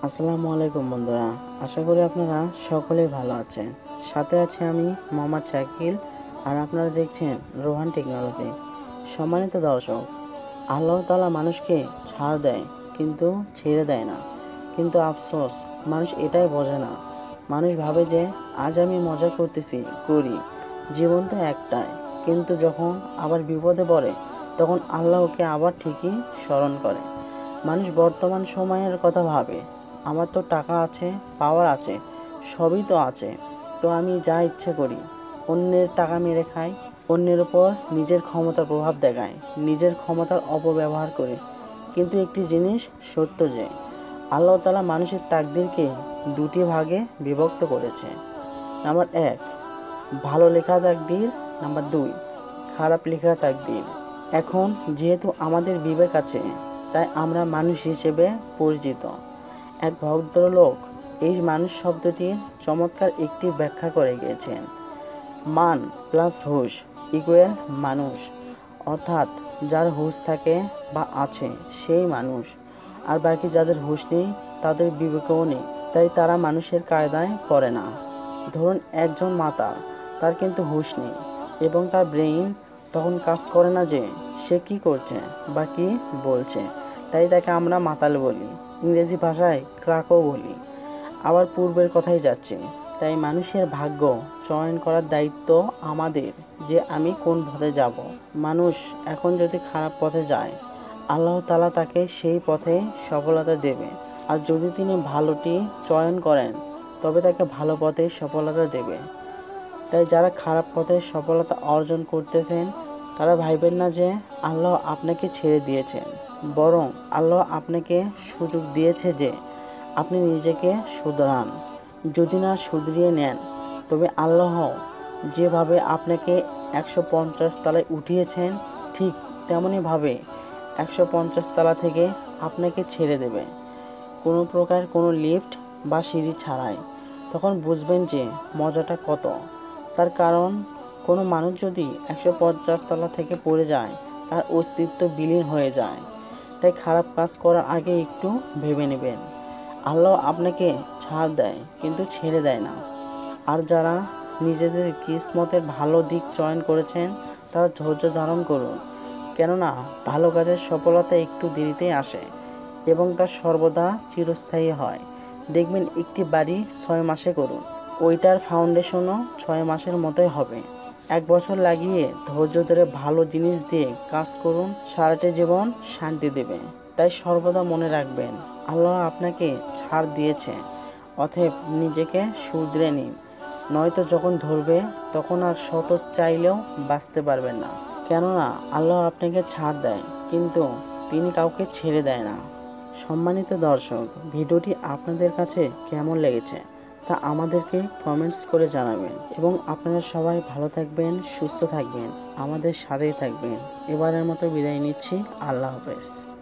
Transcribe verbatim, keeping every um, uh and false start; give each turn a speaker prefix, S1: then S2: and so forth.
S1: আসসালামু আলাইকুম বন্ধুরা, আশা করি আপনারা সকলেই ভালো আছেন। সাথে আছে আমি মোহাম্মদ শাকিল, আর আপনারা দেখছেন রোহান টেকনোলজি। সম্মানিত দর্শক, আল্লাহ তাআলা মানুষকে ছাড় দেয় কিন্তু ছেড়ে দেয় না। কিন্তু আফসোস, মানুষ এটাই বোঝে না। মানুষ ভাবে যে আজ আমি মজা করতেছি করি, জীবন তো একটাই। কিন্তু যখন আবার বিপদে পড়ে তখন আল্লাহকে আবার ঠিকই স্মরণ করে। মানুষ বর্তমান সময়ের কথা ভাবে, আমার তো টাকা আছে, পাওয়ার আছে, সবই তো আছে, তো আমি যা ইচ্ছে করি। অন্যের টাকা মেরে খাই, অন্যের উপর নিজের ক্ষমতার প্রভাব দেখায়, নিজের ক্ষমতার অপব্যবহার করে। কিন্তু একটি জিনিস সত্য যে আল্লাহ তাআলা মানুষের তাকদীরকে দুটি ভাগে বিভক্ত করেছে। নাম্বার এক, ভালো লেখা তাকদীর। নাম্বার দুই, খারাপ লেখা তাকদীর। এখন যেহেতু আমাদের বিবেক আছে, তাই আমরা মানুষ হিসেবে পরিচিত। এক ভদ্রলোক এই মানুষ শব্দটির চমৎকার একটি ব্যাখ্যা করে গিয়েছেন। মান প্লাস হুঁশ ইকুয়াল মানুষ, অর্থাৎ যার হুঁশ থাকে বা আছে সেই মানুষ, আর বাকি যাদের হুঁশ নেই তাদের বিবেকও নেই, তাই তারা মানুষের কায়দায় পড়ে না। ধরুন একজন মাতাল, তার কিন্তু হুঁশ নেই এবং তার ব্রেইন তখন কাজ করে না যে সে কী করছে বা কী বলছে, তাই তাকে আমরা মাতাল বলি, ইংরেজি ভাষায় ক্রাকও বলি। আবার পূর্বের কথাই যাচ্ছে, তাই মানুষের ভাগ্য চয়ন করার দায়িত্ব আমাদের যে আমি কোন পথে যাব। মানুষ এখন যদি খারাপ পথে যায়, আল্লাহ তাআলা তাকে সেই পথে সফলতা দেবে, আর যদি তিনি ভালোটি চয়ন করেন তবে তাকে ভালো পথে সফলতা দেবে। তাই যারা খারাপ পথে সফলতা অর্জন করতেছেন তারা ভাইবেন না যে আল্লাহ আপনাকে ছেড়ে দিয়েছেন, বরং আল্লাহ আপনাকে সুযোগ দিয়েছে যে আপনি নিজেকে শুধরান। যদি না শুধরিয়ে নেন তবে আল্লাহ যেভাবে আপনাকে একশো পঞ্চাশ তলায় উঠিয়েছেন ঠিক তেমনইভাবে একশো পঞ্চাশ তলা থেকে আপনাকে ছেড়ে দেবে, কোনো প্রকার কোনো লিফট বা সিঁড়ি ছাড়াই। তখন বুঝবেন যে মজাটা কত। তার কারণ, কোনো মানুষ যদি একশো পঞ্চাশ তলা থেকে পড়ে যায় তার অস্তিত্ব বিলীন হয়ে যায়। তাই খারাপ কাজ করার আগে একটু ভেবে নেবেন। আল্লাহ আপনাকে ছাড় দেয় কিন্তু ছেড়ে দেয় না। আর যারা নিজেদের কিসমতের ভালো দিক চয়ন করেছেন তারা ধৈর্য ধারণ করুন, কেননা ভালো কাজের সফলতা একটু দেরিতেই আসে এবং তা সর্বদা চিরস্থায়ী হয়। দেখবেন একটি বাড়ি ছয় মাসে করুন, ওইটার ফাউন্ডেশনও ছয় মাসের মতোই হবে। এক বছর লাগিয়ে ধৈর্য ধরে ভালো জিনিস দিয়ে কাজ করুন, সারাটি জীবন শান্তি দেবে। তাই সর্বদা মনে রাখবেন, আল্লাহ আপনাকে ছাড় দিয়েছে, অতএব নিজেকে শুধরে নিন, নয়তো যখন ধরবে তখন আর শত চাইলেও বাঁচতে পারবেন না। কেননা আল্লাহ আপনাকে ছাড় দেয় কিন্তু তিনি কাউকে ছেড়ে দেয় না। সম্মানিত দর্শক, ভিডিওটি আপনাদের কাছে কেমন লেগেছে তা আমাদেরকে কমেন্টস করে জানাবেন, এবং আপনারা সবাই ভালো থাকবেন, সুস্থ থাকবেন, আমাদের সাথেই থাকবেন। এবারের মতো বিদায় নিচ্ছি। আল্লাহ হাফেজ।